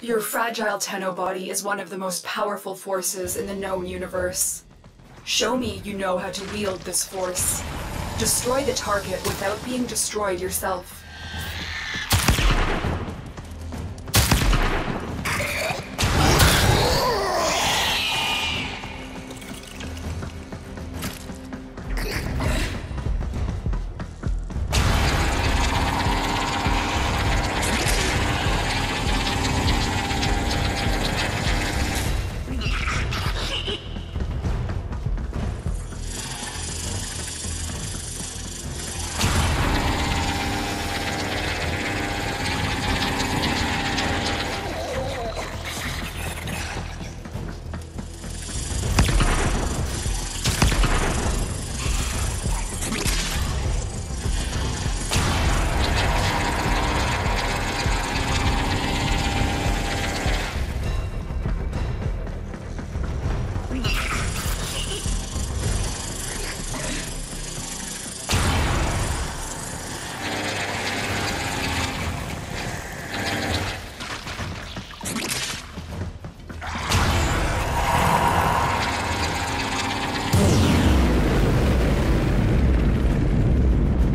Your fragile Tenno body is one of the most powerful forces in the known universe. Show me you know how to wield this force. Destroy the target without being destroyed yourself.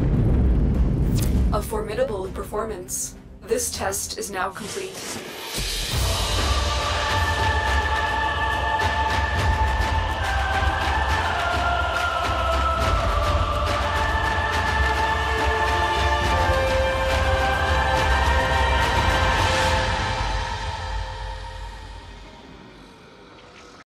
A formidable performance. This test is now complete.